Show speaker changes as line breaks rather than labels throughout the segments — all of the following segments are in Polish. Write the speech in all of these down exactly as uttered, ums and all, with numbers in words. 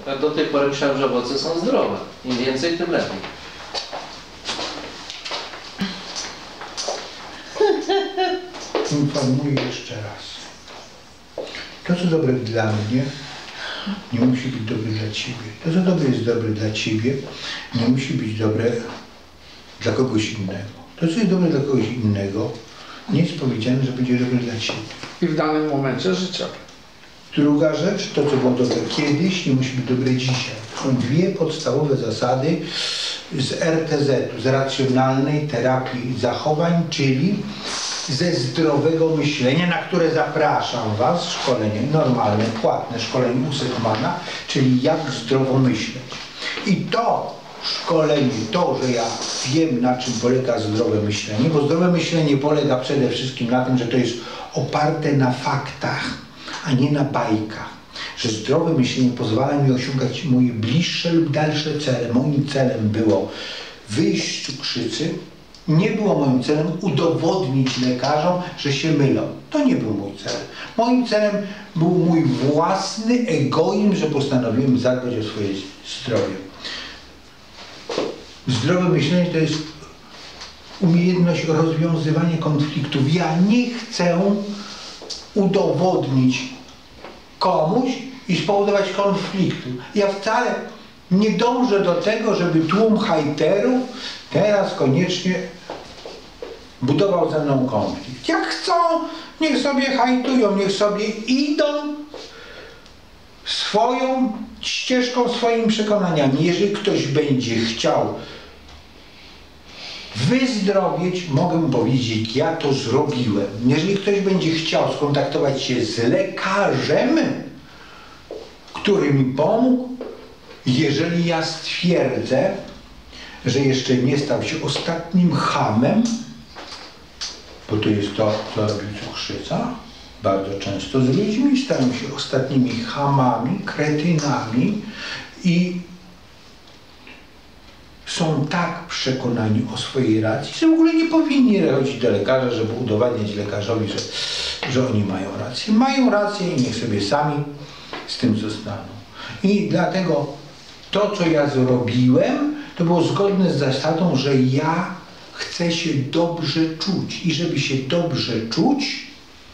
Ja do tej pory myślałem, że owoce są zdrowe. Im więcej, tym lepiej.
Informuję jeszcze raz. To, co dobre dla mnie, nie musi być dobre dla Ciebie. To, co dobre jest dobre dla Ciebie, nie musi być dobre dla kogoś innego. To, co jest dobre dla kogoś innego, nie jest powiedziane, że będzie dobre dla Ciebie.
I w danym momencie życia.
Druga rzecz, to, co było dobre kiedyś, nie musi być dobre dzisiaj. To są dwie podstawowe zasady z R T Z-u, z racjonalnej terapii zachowań, czyli ze zdrowego myślenia, na które zapraszam Was, szkolenie normalne, płatne szkolenie u Sekmana, czyli jak zdrowo myśleć. I to szkolenie, to, że ja wiem, na czym polega zdrowe myślenie, bo zdrowe myślenie polega przede wszystkim na tym, że to jest oparte na faktach, a nie na bajkach. Że zdrowe myślenie pozwala mi osiągać moje bliższe lub dalsze cele. Moim celem było wyjść z cukrzycy. Nie było moim celem udowodnić lekarzom, że się mylą. To nie był mój cel. Moim celem był mój własny egoizm, że postanowiłem zadbać o swoje zdrowie. Zdrowe myślenie to jest umiejętność rozwiązywania konfliktów. Ja nie chcę udowodnić komuś i spowodować konfliktu. Ja wcale nie dążę do tego, żeby tłum hejterów teraz koniecznie budował ze mną konflikt. Jak chcą, niech sobie hejtują, niech sobie idą swoją ścieżką, swoimi przekonaniami. Jeżeli ktoś będzie chciał wyzdrowieć, mogę mu powiedzieć, ja to zrobiłem. Jeżeli ktoś będzie chciał skontaktować się z lekarzem, który mi pomógł, jeżeli ja stwierdzę, że jeszcze nie stał się ostatnim chamem, bo to jest to, co robi cukrzyca, bardzo często z ludźmi stają się ostatnimi chamami, kretynami i są tak przekonani o swojej racji, że w ogóle nie powinni chodzić do lekarza, żeby udowadniać lekarzowi, że, że oni mają rację. Mają rację i niech sobie sami z tym zostaną. I dlatego to, co ja zrobiłem, to było zgodne z zasadą, że ja chcę się dobrze czuć. I żeby się dobrze czuć,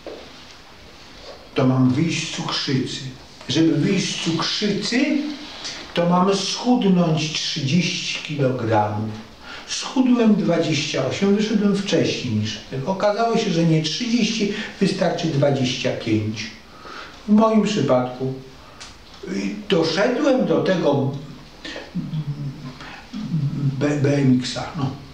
to mam wyjść z cukrzycy. Żeby wyjść z cukrzycy, to mamy schudnąć trzydzieści kilogramów. Schudłem dwadzieścia osiem, wyszedłem wcześniej niż tego. Okazało się, że nie trzydzieści, wystarczy dwadzieścia pięć. W moim przypadku doszedłem do tego B M X-a. No.